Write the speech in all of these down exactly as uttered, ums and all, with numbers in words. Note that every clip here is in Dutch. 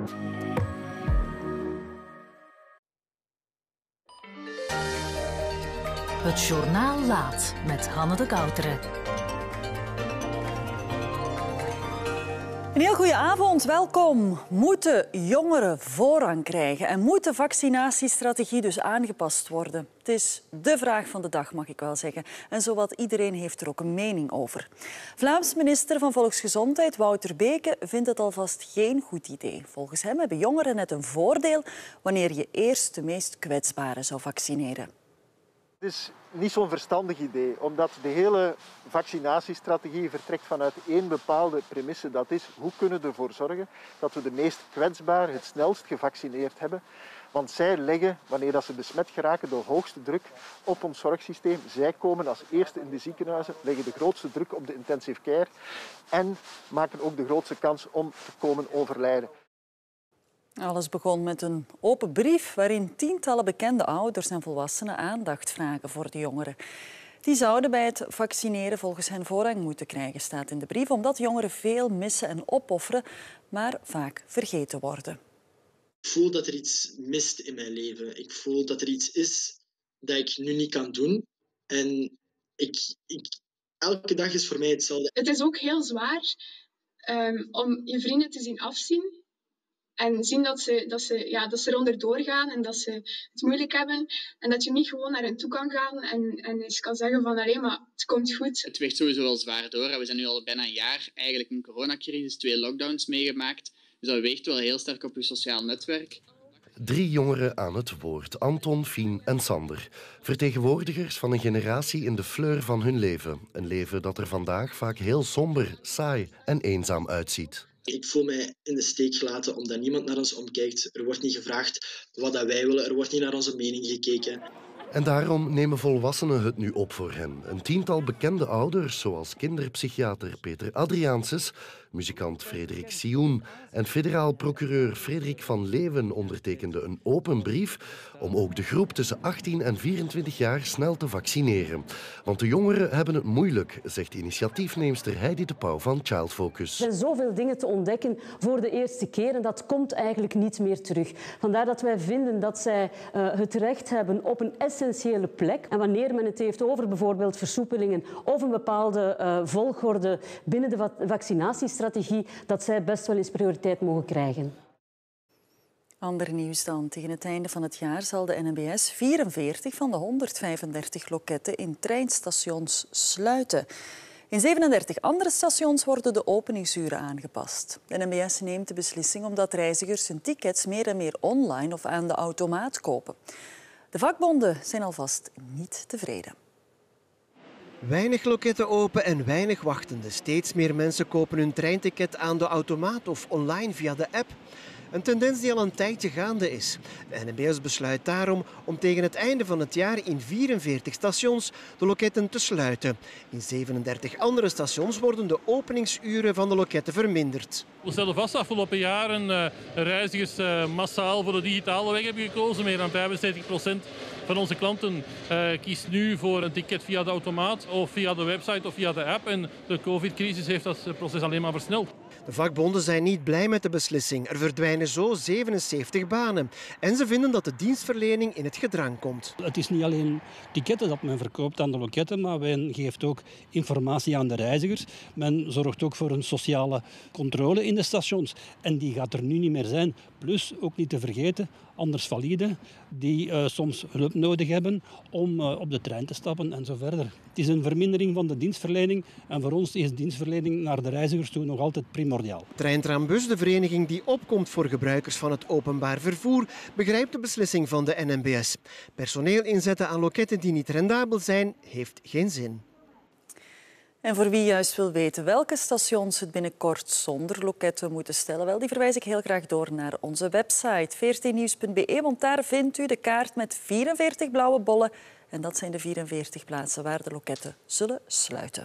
Het Journaal Laat met Hanne de Kouteren. Een heel goede avond, welkom. Moeten jongeren voorrang krijgen en moet de vaccinatiestrategie dus aangepast worden? Het is de vraag van de dag, mag ik wel zeggen. En zowat iedereen heeft er ook een mening over. Vlaams minister van Volksgezondheid, Wouter Beke, vindt het alvast geen goed idee. Volgens hem hebben jongeren net een voordeel wanneer je eerst de meest kwetsbaren zou vaccineren. Het is niet zo'n verstandig idee, omdat de hele vaccinatiestrategie vertrekt vanuit één bepaalde premisse. Dat is, hoe kunnen we ervoor zorgen dat we de meest kwetsbaren het snelst gevaccineerd hebben. Want zij leggen, wanneer dat ze besmet geraken, de hoogste druk op ons zorgsysteem. Zij komen als eerste in de ziekenhuizen, leggen de grootste druk op de intensive care en maken ook de grootste kans om te komen overlijden. Alles begon met een open brief waarin tientallen bekende ouders en volwassenen aandacht vragen voor de jongeren. Die zouden bij het vaccineren volgens hen voorrang moeten krijgen, staat in de brief, omdat jongeren veel missen en opofferen, maar vaak vergeten worden. Ik voel dat er iets mist in mijn leven. Ik voel dat er iets is dat ik nu niet kan doen. En ik, ik, elke dag is voor mij hetzelfde. Het is ook heel zwaar um, om je vrienden te zien afzien. En zien dat ze, dat, ze, ja, dat ze eronder doorgaan en dat ze het moeilijk hebben. En dat je niet gewoon naar hen toe kan gaan en, en eens kan zeggen van allee, maar het komt goed. Het weegt sowieso wel zwaar door. We zijn nu al bijna een jaar eigenlijk een coronacrisis, twee lockdowns meegemaakt. Dus dat weegt wel heel sterk op je sociaal netwerk. Drie jongeren aan het woord. Anton, Fien en Sander. Vertegenwoordigers van een generatie in de fleur van hun leven. Een leven dat er vandaag vaak heel somber, saai en eenzaam uitziet. Ik voel mij in de steek gelaten omdat niemand naar ons omkijkt. Er wordt niet gevraagd wat dat wij willen. Er wordt niet naar onze mening gekeken. En daarom nemen volwassenen het nu op voor hen. Een tiental bekende ouders, zoals kinderpsychiater Peter Adriaanses, muzikant Frederik Sioen en federaal procureur Frederik van Leeuwen ondertekenden een open brief om ook de groep tussen achttien en vierentwintig jaar snel te vaccineren. Want de jongeren hebben het moeilijk, zegt initiatiefneemster Heidi de Pauw van Child Focus. Er zijn zoveel dingen te ontdekken voor de eerste keer en dat komt eigenlijk niet meer terug. Vandaar dat wij vinden dat zij uh, het recht hebben op een essentiële plek. En wanneer men het heeft over bijvoorbeeld versoepelingen of een bepaalde uh, volgorde binnen de va- vaccinatiestrategie, dat zij best wel eens prioriteit mogen krijgen. Ander nieuws dan. Tegen het einde van het jaar zal de N M B S vierenveertig van de honderdvijfendertig loketten in treinstations sluiten. In zevenendertig andere stations worden de openingsuren aangepast. De N M B S neemt de beslissing omdat reizigers hun tickets meer en meer online of aan de automaat kopen. De vakbonden zijn alvast niet tevreden. Weinig loketten open en weinig wachtenden. Steeds meer mensen kopen hun treinticket aan de automaat of online via de app. Een tendens die al een tijdje gaande is. De N M B S besluit daarom om tegen het einde van het jaar in vierenveertig stations de loketten te sluiten. In zevenendertig andere stations worden de openingsuren van de loketten verminderd. We stellen vast afgelopen jaren uh, reizigers uh, massaal voor de digitale weg hebben gekozen. Meer dan vijfenzeventig procent van onze klanten uh, kiest nu voor een ticket via de automaat of via de website of via de app. En de covid-crisis heeft dat proces alleen maar versneld. De vakbonden zijn niet blij met de beslissing. Er verdwijnen zo zevenenzeventig banen. En ze vinden dat de dienstverlening in het gedrang komt. Het is niet alleen ticketten dat men verkoopt aan de loketten, maar men geeft ook informatie aan de reizigers. Men zorgt ook voor een sociale controle in de stations. En die gaat er nu niet meer zijn. Plus, ook niet te vergeten, anders valide, die uh, soms hulp nodig hebben om uh, op de trein te stappen en zo verder. Het is een vermindering van de dienstverlening en voor ons is dienstverlening naar de reizigers toe nog altijd primordiaal. Treintrambus, de vereniging die opkomt voor gebruikers van het openbaar vervoer, begrijpt de beslissing van de N M B S. Personeel inzetten aan loketten die niet rendabel zijn, heeft geen zin. En voor wie juist wil weten welke stations het binnenkort zonder loketten moeten stellen, wel, die verwijs ik heel graag door naar onze website veertien nieuws punt be, want daar vindt u de kaart met vierenveertig blauwe bollen. En dat zijn de vierenveertig plaatsen waar de loketten zullen sluiten.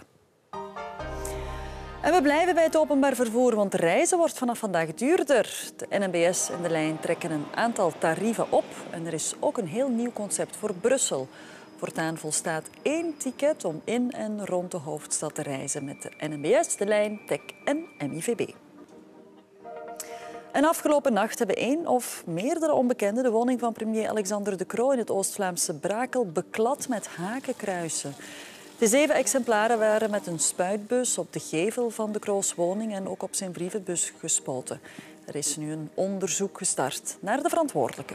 En we blijven bij het openbaar vervoer, want reizen wordt vanaf vandaag duurder. De N M B S en de lijn trekken een aantal tarieven op. En er is ook een heel nieuw concept voor Brussel. Voortaan volstaat één ticket om in en rond de hoofdstad te reizen met de N M B S, de lijn, T E C en M I V B. En afgelopen nacht hebben één of meerdere onbekenden de woning van premier Alexander De Croo in het Oost-Vlaamse Brakel beklad met hakenkruisen. De zeven exemplaren waren met een spuitbus op de gevel van De Croo's woning en ook op zijn brievenbus gespoten. Er is nu een onderzoek gestart naar de verantwoordelijke.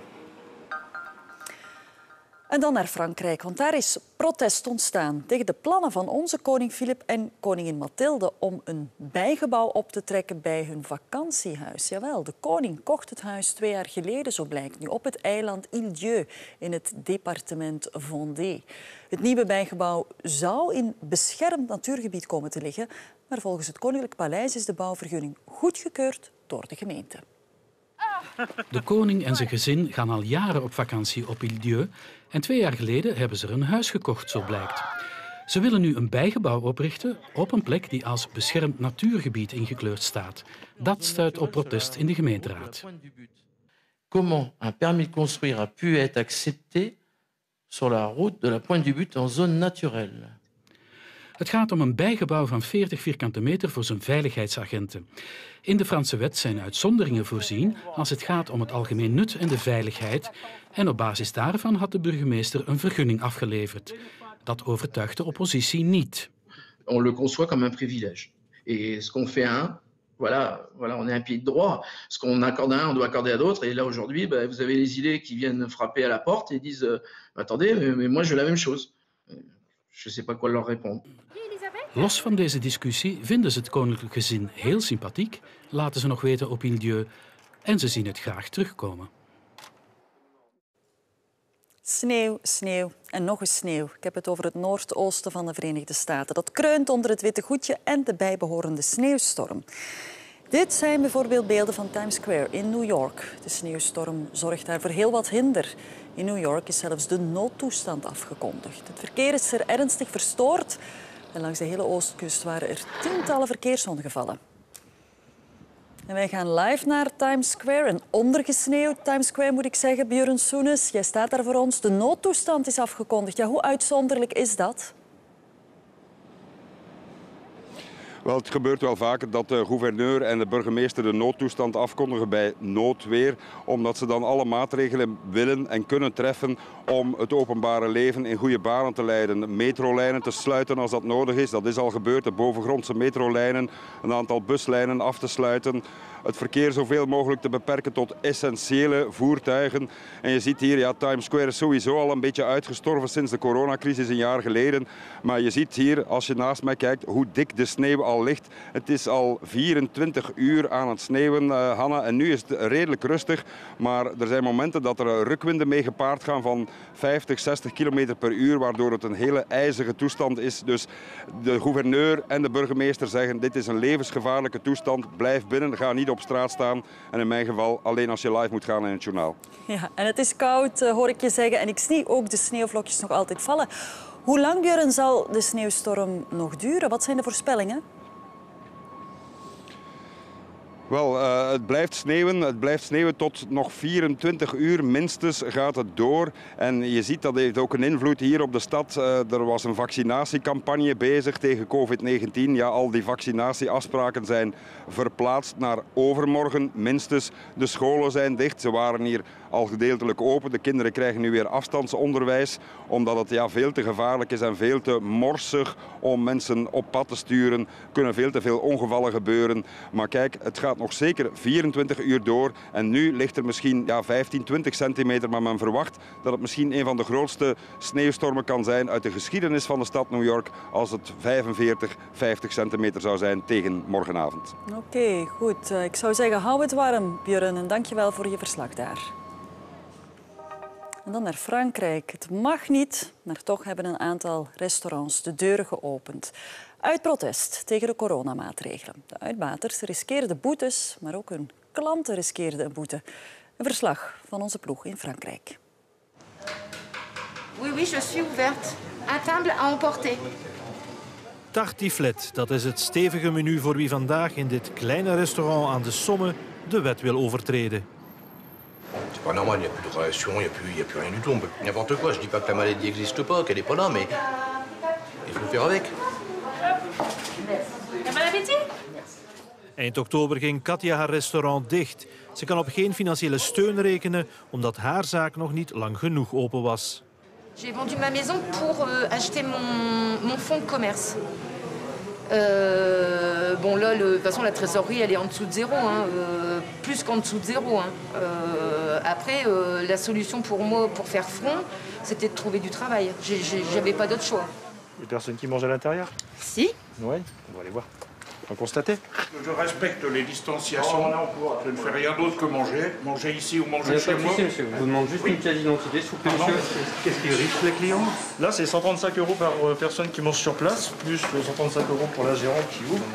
En dan naar Frankrijk, want daar is protest ontstaan tegen de plannen van onze koning Filip en koningin Mathilde om een bijgebouw op te trekken bij hun vakantiehuis. Jawel, de koning kocht het huis twee jaar geleden, zo blijkt nu, op het eiland Île-d'Yeu in het departement Vendée. Het nieuwe bijgebouw zou in beschermd natuurgebied komen te liggen, maar volgens het Koninklijk Paleis is de bouwvergunning goedgekeurd door de gemeente. De koning en zijn gezin gaan al jaren op vakantie op Île-d'Yeu en twee jaar geleden hebben ze er een huis gekocht, zo blijkt. Ze willen nu een bijgebouw oprichten op een plek die als beschermd natuurgebied ingekleurd staat. Dat stuit op protest in de gemeenteraad. Comment un permis de construire a pu être accepté sur la route de la Pointe du But en zone naturelle? Het gaat om een bijgebouw van veertig vierkante meter voor zijn veiligheidsagenten. In de Franse wet zijn uitzonderingen voorzien als het gaat om het algemeen nut en de veiligheid. En op basis daarvan had de burgemeester een vergunning afgeleverd. Dat overtuigt de oppositie niet. On le conçoit comme un privilège. Et ce qu'on fait à un, voilà, voilà, on est un pays de droit. Ce qu'on accorde à un, on doit accorder à d'autres. Et là aujourd'hui, ben, vous avez les îlets qui viennent frapper à la porte et disent euh, attendez, mais, mais moi je veux la même chose. Je ne sais pas quoi leur répondre. Los van deze discussie vinden ze het koninklijk gezin heel sympathiek, laten ze nog weten op Île-d'Yeu, en ze zien het graag terugkomen. Sneeuw, sneeuw en nog eens sneeuw. Ik heb het over het noordoosten van de Verenigde Staten. Dat kreunt onder het witte goedje en de bijbehorende sneeuwstorm. Dit zijn bijvoorbeeld beelden van Times Square in New York. De sneeuwstorm zorgt daar voor heel wat hinder. In New York is zelfs de noodtoestand afgekondigd. Het verkeer is er ernstig verstoord. En langs de hele oostkust waren er tientallen verkeersongevallen. En wij gaan live naar Times Square, een ondergesneeuwd Times Square moet ik zeggen. Björn Soenes, jij staat daar voor ons. De noodtoestand is afgekondigd. Ja, hoe uitzonderlijk is dat? Wel, het gebeurt wel vaker dat de gouverneur en de burgemeester de noodtoestand afkondigen bij noodweer, omdat ze dan alle maatregelen willen en kunnen treffen om het openbare leven in goede banen te leiden. Metrolijnen te sluiten als dat nodig is, dat is al gebeurd. De bovengrondse metrolijnen, een aantal buslijnen af te sluiten. Het verkeer zoveel mogelijk te beperken tot essentiële voertuigen. En je ziet hier, ja, Times Square is sowieso al een beetje uitgestorven sinds de coronacrisis een jaar geleden. Maar je ziet hier, als je naast mij kijkt, hoe dik de sneeuw al ligt. Het is al vierentwintig uur aan het sneeuwen, uh, Hanna. En nu is het redelijk rustig. Maar er zijn momenten dat er rukwinden mee gepaard gaan van vijftig, zestig kilometer per uur, waardoor het een hele ijzige toestand is. Dus de gouverneur en de burgemeester zeggen, dit is een levensgevaarlijke toestand. Blijf binnen, ga niet op straat staan. En in mijn geval alleen als je live moet gaan in het journaal. Ja, en het is koud, hoor ik je zeggen. En ik zie ook de sneeuwvlokjes nog altijd vallen. Hoe lang, Björn, zal de sneeuwstorm nog duren? Wat zijn de voorspellingen? Wel, uh, het blijft sneeuwen. Het blijft sneeuwen tot nog vierentwintig uur minstens gaat het door. En je ziet dat heeft ook een invloed hier op de stad. Uh, er was een vaccinatiecampagne bezig tegen covid negentien. Ja, al die vaccinatieafspraken zijn verplaatst naar overmorgen minstens. De scholen zijn dicht. Ze waren hier al gedeeltelijk open. De kinderen krijgen nu weer afstandsonderwijs, omdat het ja, veel te gevaarlijk is en veel te morsig om mensen op pad te sturen. Er kunnen veel te veel ongevallen gebeuren. Maar kijk, het gaat nog zeker vierentwintig uur door. En nu ligt er misschien ja, vijftien, twintig centimeter, maar men verwacht dat het misschien een van de grootste sneeuwstormen kan zijn uit de geschiedenis van de stad New York, als het vijfenveertig, vijftig centimeter zou zijn tegen morgenavond. Oké, okay, goed. Ik zou zeggen, hou het warm, Björn, en dank je wel voor je verslag daar. En dan naar Frankrijk. Het mag niet, maar toch hebben een aantal restaurants de deuren geopend. Uit protest tegen de coronamaatregelen. De uitbaters riskeerden boetes, maar ook hun klanten riskeerden een boete. Een verslag van onze ploeg in Frankrijk. Oui, oui, je suis ouverte. À table à emporter. Tartiflette, dat is het stevige menu voor wie vandaag in dit kleine restaurant aan de Somme de wet wil overtreden. C'est pas normal, il n'y a plus de relation, il n'y a plus, il y a plus rien du tout. On peut n'importe quoi. Je dis pas que la maladie n'existe pas, qu'elle n'est pas là, mais il faut faire avec. Bon appétit. Eind oktober ging Katja haar restaurant dicht. Ze kan op geen financiële steun rekenen, omdat haar zaak nog niet lang genoeg open was. J'ai vendu ma maison pour euh, acheter mon, mon fonds de commerce. Euh, bon là, le, de toute façon, la trésorerie, elle est en dessous de zéro, hein, euh, plus qu'en dessous de zéro. Hein. Euh, après, euh, la solution pour moi, pour faire front, c'était de trouver du travail. J'avais pas d'autre choix. Les personnes qui mangent à l'intérieur? Si. Oui, on va aller voir. On va constater. Je respecte les distanciations. Oh, je ne fais rien d'autre que manger. Manger ici ou manger chez moi. Monsieur. Je vous demande juste oui. une pièce d'identité, s'il vous plaît, monsieur. Qu'est-ce qui risque les clients? Là, c'est cent trente-cinq euros par personne qui mange sur place, plus cent trente-cinq euros pour la gérante qui ouvre.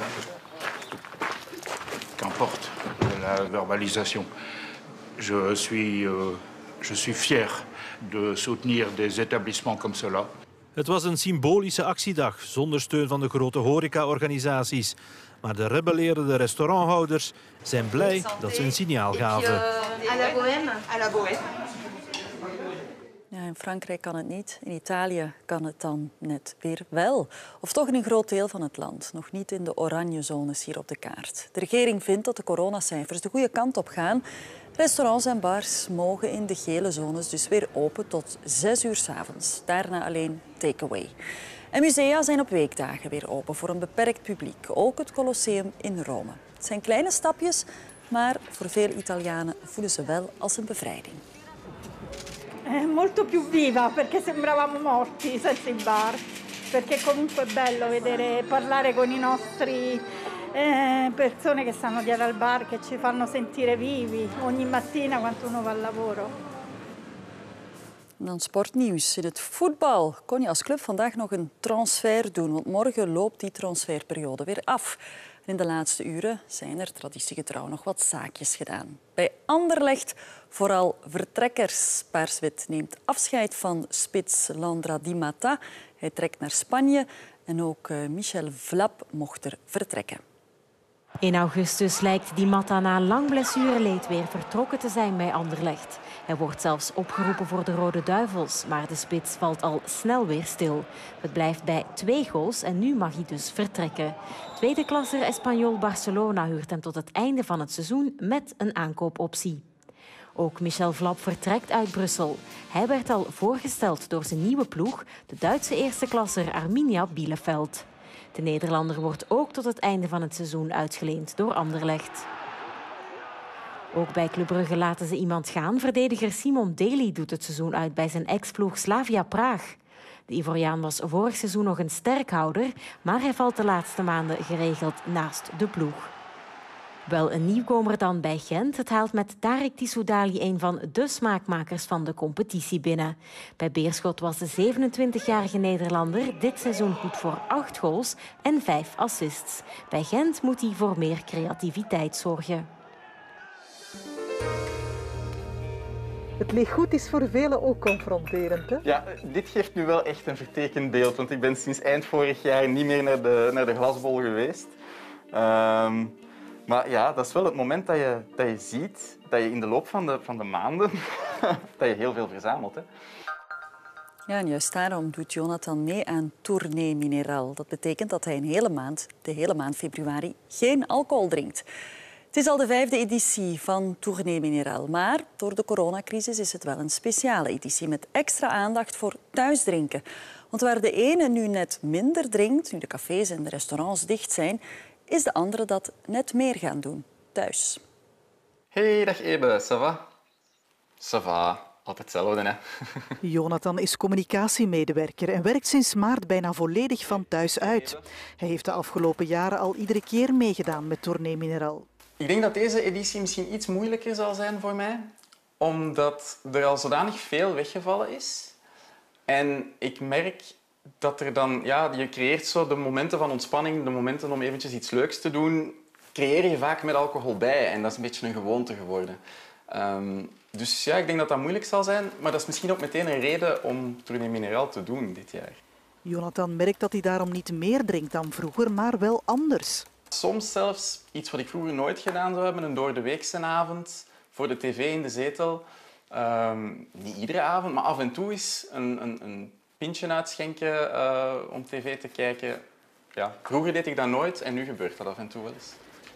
Qu'importe la verbalisation. Je suis, euh, je suis fier de soutenir des établissements comme cela. Het was een symbolische actiedag, zonder steun van de grote horecaorganisaties. Maar de rebellerende restauranthouders zijn blij dat ze een signaal gaven. À la bohème. À la bohème. Ja, in Frankrijk kan het niet. In Italië kan het dan net weer wel. Of toch in een groot deel van het land. Nog niet in de oranje zones hier op de kaart. De regering vindt dat de coronacijfers de goede kant op gaan. Restaurants en bars mogen in de gele zones dus weer open tot zes uur 's avonds. Daarna alleen takeaway. En musea zijn op weekdagen weer open voor een beperkt publiek. Ook het Colosseum in Rome. Het zijn kleine stapjes, maar voor veel Italianen voelen ze wel als een bevrijding. È molto più viva perché sembravamo morti senza il bar. Perché comunque è bello vedere, parlare con i nostri eh, persone che stanno dietro al bar, che ci fanno sentire vivi ogni mattina quando uno va al lavoro. Dan sportnieuws. In het voetbal kon je als club vandaag nog een transfer doen, want morgen loopt die transferperiode weer af. In de laatste uren zijn er traditiegetrouw nog wat zaakjes gedaan. Bij Anderlecht vooral vertrekkers. Paars-wit neemt afscheid van spits Landra Di Matta. Hij trekt naar Spanje en ook Michel Vlap mocht er vertrekken. In augustus lijkt Di Matta na lang blessureleed weer vertrokken te zijn bij Anderlecht. Hij wordt zelfs opgeroepen voor de Rode Duivels, maar de spits valt al snel weer stil. Het blijft bij twee goals en nu mag hij dus vertrekken. Tweede klasser Espanyol Barcelona huurt hem tot het einde van het seizoen met een aankoopoptie. Ook Michel Vlap vertrekt uit Brussel. Hij werd al voorgesteld door zijn nieuwe ploeg, de Duitse eerste klasser Arminia Bielefeld. De Nederlander wordt ook tot het einde van het seizoen uitgeleend door Anderlecht. Ook bij Club Brugge laten ze iemand gaan. Verdediger Simon Daly doet het seizoen uit bij zijn ex-ploeg Slavia Praag. De Ivoriaan was vorig seizoen nog een sterkhouder, maar hij valt de laatste maanden geregeld naast de ploeg. Wel een nieuwkomer dan bij Gent. Het haalt met Tarek Tissoudali een van de smaakmakers van de competitie binnen. Bij Beerschot was de zevenentwintigjarige Nederlander dit seizoen goed voor acht goals en vijf assists. Bij Gent moet hij voor meer creativiteit zorgen. Het lichtgoed is voor velen ook confronterend, hè? Ja, dit geeft nu wel echt een vertekend beeld, want ik ben sinds eind vorig jaar niet meer naar de, naar de glasbol geweest. Um, maar ja, dat is wel het moment dat je, dat je ziet dat je in de loop van de, van de maanden dat je heel veel verzamelt. Hè. Ja, en juist daarom doet Jonathan mee aan Tournée Mineral. Dat betekent dat hij een hele maand, de hele maand februari geen alcohol drinkt. Het is al de vijfde editie van Tournée Mineral, maar door de coronacrisis is het wel een speciale editie met extra aandacht voor thuisdrinken. Want waar de ene nu net minder drinkt, nu de cafés en de restaurants dicht zijn, is de andere dat net meer gaan doen, thuis. Hey, dag Ebe, ça va? Ça va, altijd hetzelfde, hè? Jonathan is communicatiemedewerker en werkt sinds maart bijna volledig van thuis uit. Hij heeft de afgelopen jaren al iedere keer meegedaan met Tournée Mineral. Ik denk dat deze editie misschien iets moeilijker zal zijn voor mij, omdat er al zodanig veel weggevallen is. En ik merk dat er dan, ja, je creëert zo de momenten van ontspanning, de momenten om eventjes iets leuks te doen, creëer je vaak met alcohol bij. En dat is een beetje een gewoonte geworden. Um, dus ja, ik denk dat dat moeilijk zal zijn, maar dat is misschien ook meteen een reden om Tournée Mineral te doen dit jaar. Jonathan merkt dat hij daarom niet meer drinkt dan vroeger, maar wel anders. Soms zelfs iets wat ik vroeger nooit gedaan zou hebben, een doordeweekse avond voor de tv in de zetel. Um, niet iedere avond, maar af en toe eens een, een, een pintje uitschenken uh, om tv te kijken. Ja, vroeger deed ik dat nooit en nu gebeurt dat af en toe wel eens.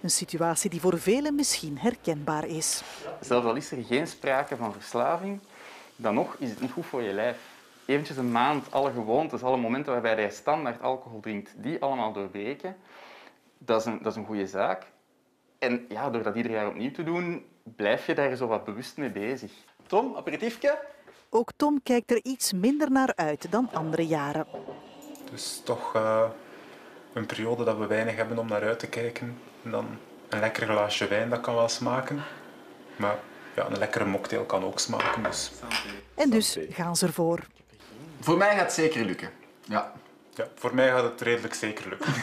Een situatie die voor velen misschien herkenbaar is. Zelfs al is er geen sprake van verslaving, dan nog is het niet goed voor je lijf. Eventjes een maand alle gewoontes, alle momenten waarbij je standaard alcohol drinkt, die allemaal doorbreken, dat is een, dat is een goede zaak. En ja, door dat ieder jaar opnieuw te doen, blijf je daar zo wat bewust mee bezig. Tom, aperitiefje? Ook Tom kijkt er iets minder naar uit dan andere jaren. Het is toch uh, een periode dat we weinig hebben om naar uit te kijken. En dan een lekker glaasje wijn, dat kan wel smaken. Maar ja, een lekkere mocktail kan ook smaken. Dus. En dus gaan ze ervoor. Voor mij gaat het zeker lukken. Ja. Ja, voor mij gaat het redelijk zeker lukken.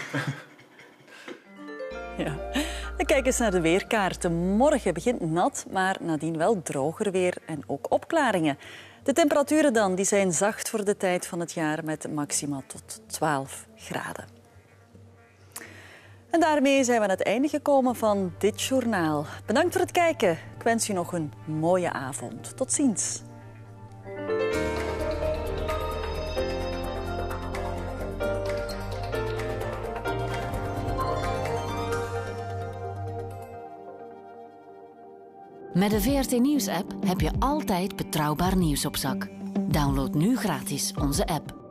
Ja. Dan kijk eens naar de weerkaarten. Morgen begint nat, maar nadien wel droger weer en ook opklaringen. De temperaturen dan, die zijn zacht voor de tijd van het jaar met maxima tot twaalf graden. En daarmee zijn we aan het einde gekomen van dit journaal. Bedankt voor het kijken. Ik wens u nog een mooie avond. Tot ziens. Met de V R T Nieuws-app heb je altijd betrouwbaar nieuws op zak. Download nu gratis onze app.